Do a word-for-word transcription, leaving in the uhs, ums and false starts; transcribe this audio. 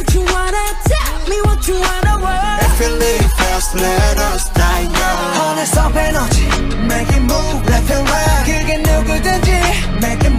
what you wanna, tell me what you wanna want. If you leave fast, let us die young. 어느새 에너지, make it move left and right. 그게 누구든지 make it